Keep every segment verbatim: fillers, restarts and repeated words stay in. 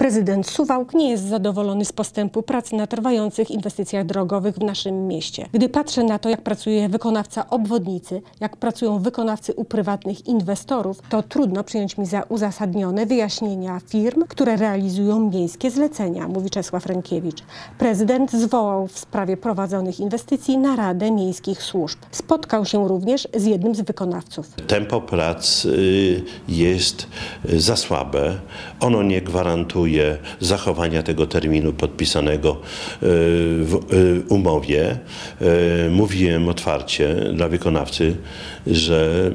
Prezydent Suwałk nie jest zadowolony z postępu pracy na trwających inwestycjach drogowych w naszym mieście. Gdy patrzę na to, jak pracuje wykonawca obwodnicy, jak pracują wykonawcy u prywatnych inwestorów, to trudno przyjąć mi za uzasadnione wyjaśnienia firm, które realizują miejskie zlecenia, mówi Czesław Rękiewicz. Prezydent zwołał w sprawie prowadzonych inwestycji naradę miejskich służb. Spotkał się również z jednym z wykonawców. Tempo prac jest za słabe. Ono nie gwarantuje zachowania tego terminu podpisanego w umowie. Mówiłem otwarcie dla wykonawcy, że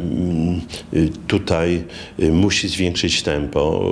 tutaj musi zwiększyć tempo,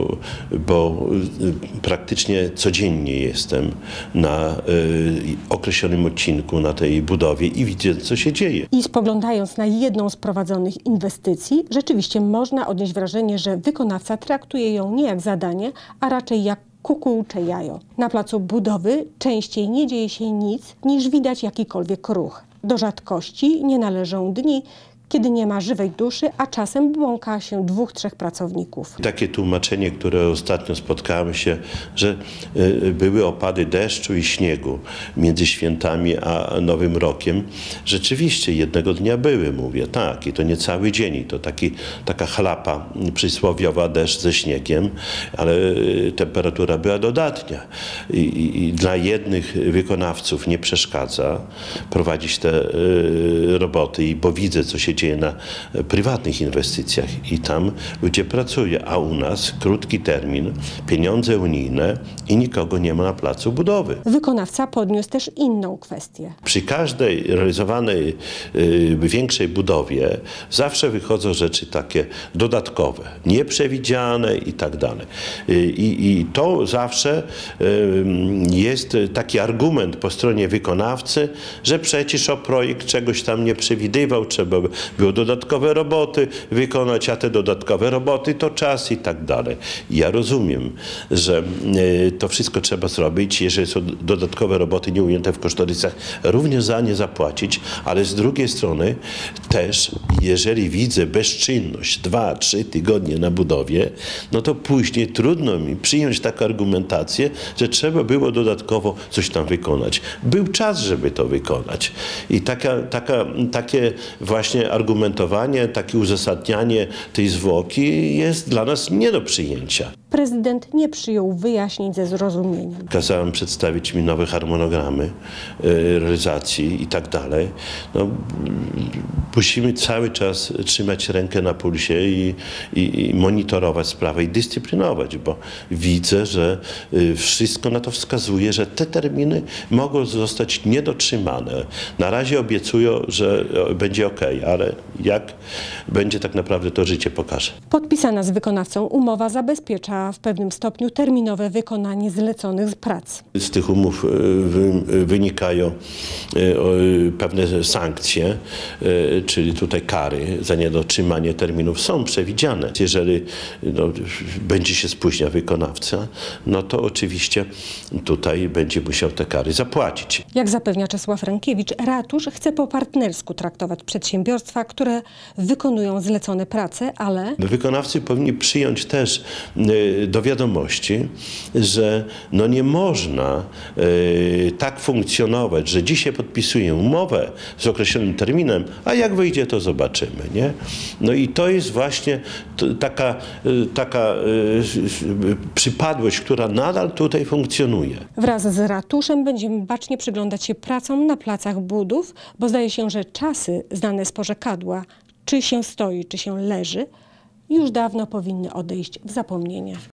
bo praktycznie codziennie jestem na określonym odcinku, na tej budowie i widzę, co się dzieje. I spoglądając na jedną z prowadzonych inwestycji, rzeczywiście można odnieść wrażenie, że wykonawca traktuje ją nie jak zadanie, a raczej jak kukułcze jajo. Na placu budowy częściej nie dzieje się nic, niż widać jakikolwiek ruch. Do rzadkości nie należą dni, kiedy nie ma żywej duszy, a czasem błąka się dwóch, trzech pracowników. Takie tłumaczenie, które ostatnio spotkałem się, że były opady deszczu i śniegu między świętami a Nowym Rokiem. Rzeczywiście jednego dnia były, mówię, tak, i to nie cały dzień, i to taki, taka chlapa przysłowiowa, deszcz ze śniegiem, ale temperatura była dodatnia. I, i, i dla jednych wykonawców nie przeszkadza prowadzić te y, roboty, i bo widzę, co się dzieje na prywatnych inwestycjach i tam ludzie pracują, a u nas krótki termin, pieniądze unijne i nikogo nie ma na placu budowy. Wykonawca podniósł też inną kwestię. Przy każdej realizowanej y, większej budowie zawsze wychodzą rzeczy takie dodatkowe, nieprzewidziane i tak dalej. I, i to zawsze y, jest taki argument po stronie wykonawcy, że przecież o projekt czegoś tam nie przewidywał, trzeba było dodatkowe roboty wykonać, a te dodatkowe roboty to czas i tak dalej. Ja rozumiem, że to wszystko trzeba zrobić, jeżeli są dodatkowe roboty nie ujęte w kosztorysach, również za nie zapłacić, ale z drugiej strony też, jeżeli widzę bezczynność dwa, trzy tygodnie na budowie, no to później trudno mi przyjąć taką argumentację, że trzeba było dodatkowo coś tam wykonać. Był czas, żeby to wykonać. I taka, taka, takie właśnie argumentowanie, takie uzasadnianie tej zwłoki jest dla nas nie do przyjęcia. Prezydent nie przyjął wyjaśnień ze zrozumieniem. Kazałem przedstawić mi nowe harmonogramy y, realizacji i tak dalej. No, musimy cały czas trzymać rękę na pulsie i, i, i monitorować sprawę i dyscyplinować, bo widzę, że y, wszystko na to wskazuje, że te terminy mogą zostać niedotrzymane. Na razie obiecują, że będzie ok, ale jak będzie, tak naprawdę to życie pokaże. Podpisana z wykonawcą umowa zabezpiecza w pewnym stopniu terminowe wykonanie zleconych prac. Z tych umów wynikają pewne sankcje, czyli tutaj kary za niedotrzymanie terminów są przewidziane. Jeżeli no, będzie się spóźnia wykonawca, no to oczywiście tutaj będzie musiał te kary zapłacić. Jak zapewnia Czesław Rękiewicz, ratusz chce po partnersku traktować przedsiębiorstwa, które wykonują zlecone prace, ale wykonawcy powinni przyjąć też do wiadomości, że no nie można y, tak funkcjonować, że dzisiaj podpisuję umowę z określonym terminem, a jak wyjdzie, to zobaczymy, nie? No i to jest właśnie t, taka, y, taka y, przypadłość, która nadal tutaj funkcjonuje. Wraz z ratuszem będziemy bacznie przyglądać się pracom na placach budów, bo zdaje się, że czasy znane z porzekadła, czy się stoi, czy się leży, już dawno powinny odejść w zapomnienie.